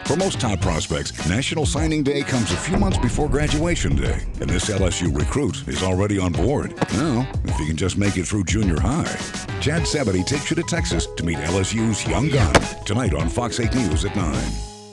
For most top prospects, National Signing Day comes a few months before graduation day, and this LSU recruit is already on board. Now, if he can just make it through junior high. Chad Sebedy takes you to Texas to meet LSU's Young Gun, tonight on Fox 8 News at 9.